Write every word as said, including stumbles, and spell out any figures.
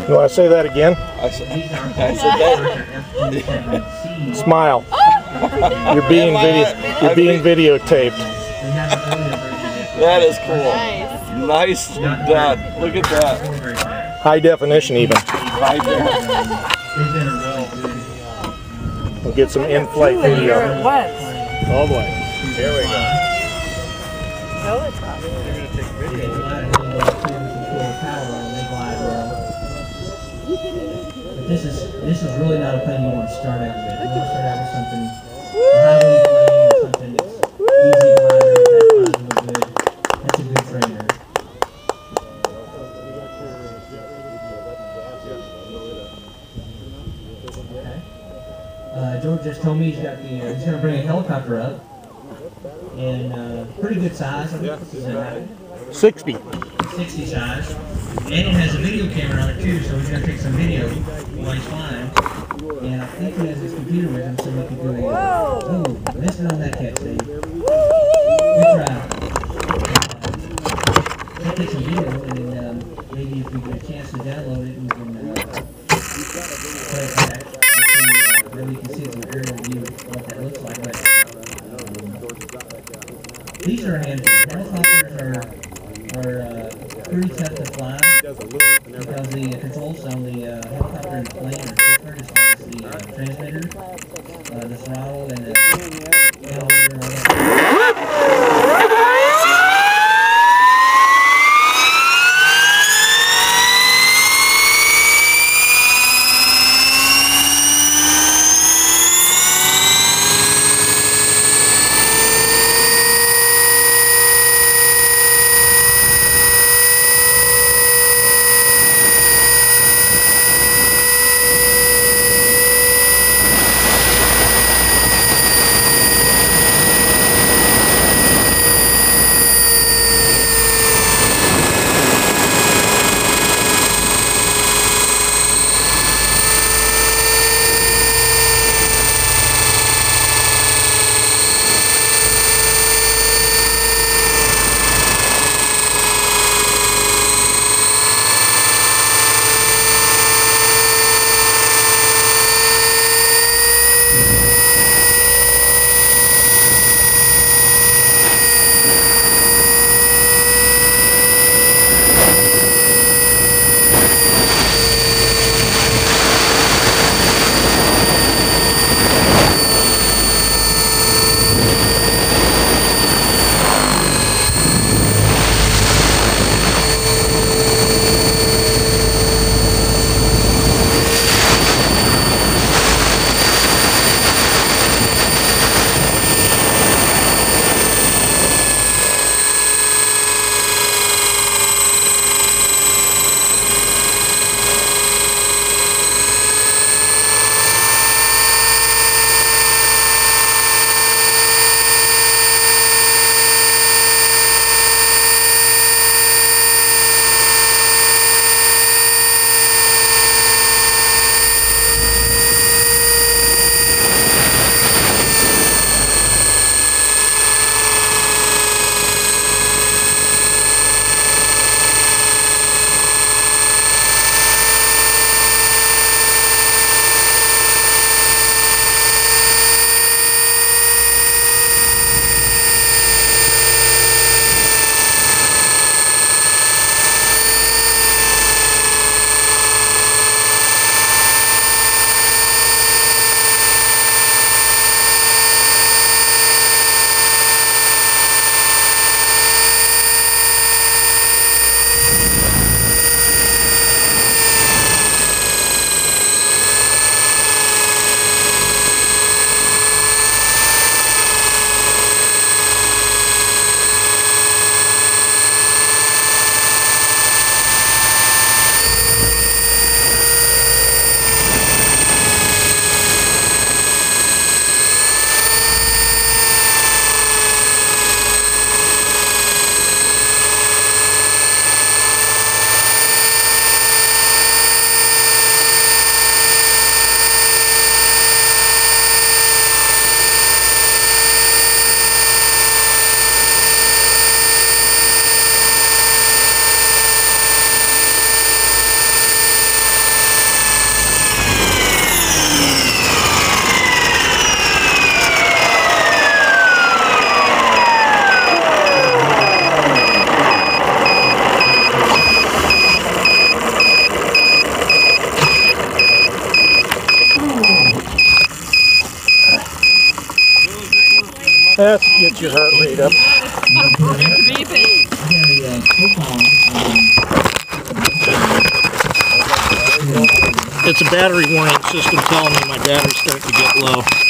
You want to say that again? I said, I said that. Smile. You're being video. You're being videotaped. That is cool. Nice. Nicely done. Look at that. High definition, even. Right there. We'll get some in-flight video. Oh boy. Here we go. But this is this is really not a plane you want to start out with. You want to start out with something highway plane or something that's easy to ride. That flies real good. That's a good trainer. Okay. Uh, George just told me he's got the uh, he's going to bring a helicopter up, and uh, pretty good size. I think this is a sixty. sixty size. And it has a video camera on it too, so he's going to take some video while he's flying. And I think he has his computer with him, so we can do a... Oh, missed it on that catch, Dave. Good try. Uh, he'll take some video, and then um, maybe if we get a chance to download it, we can uh, play it back. Uh, then we can see some aerial view of what that looks like. But, um, these are handy. Helicopters are... are uh, pretty tough to fly because the uh, controls on the uh, helicopter and the plane are different as far as the uh, transmitter, uh, the throttle, and the elevator and all that. That's to get your heart rate up. It's a battery warning system telling me my battery's starting to get low.